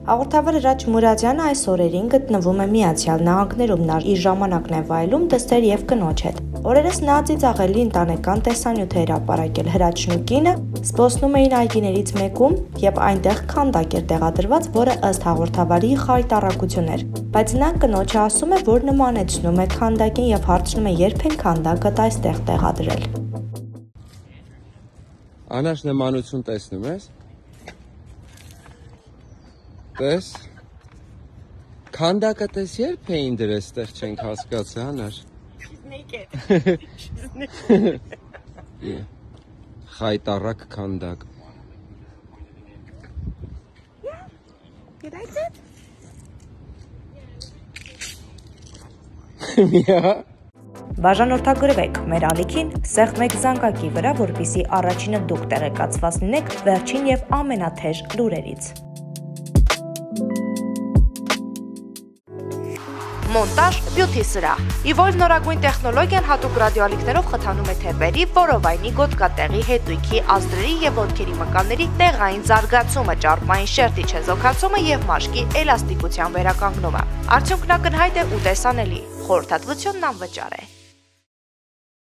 Հաղորդավար Հրաչ Մուրադյանը այս օրերին գտնվում է Միացյալ Նահանգներում, նա իր ժամանակն է վայելում դստեր եւ կնոջ հետ։ Օրերս նա ծիծաղելի ընտանեկան տեսանյութ էր ապարակել Հրաչն ու կինը, զբոսնում էին այգիներից մեկում եւ այնտեղ քանդակ էր տեղադրված, որը ըստ հաղորդավարի խայտառակություն էր։ Բայց նա կնոջը ասում է, որ նմանեցնում է քանդակին եւ հարցնում է, երբ են քանդակը այստեղ տեղադրել։ Անաշ նմանություն տեսնում ես։ Տես, քանդակը տես երբ էին դրես, տեղ չենք հասկացա, Անար։ Խայտառակ քանդակ։ You liked it? Yeah. Բաժանորդագրվեք մեր ալիքին սեղմեք զանգակի վրա, որպեսզի առաջինը դուք տեղեկացված լինեք վերջին եւ ամենաթեժ լուրերից։ Մոնտաժ բյութի սրահ։ Իվոլ նորագույն տեխնոլոգիան հատուկ ռադիոալիքներով խթանում է թեփերի, որովայնի, գոտկատեղի, հետույքի, ազդրերի եւ ոտքերի մկանների տեղային զարգացումը, ճարպային շերտի չեզոքացումը եւ մաշկի էլաստիկության վերականգնումը։ Արդյունքն ակնհայտ է ու տեսանելի։ Խորհրդատվությունն անվճար է։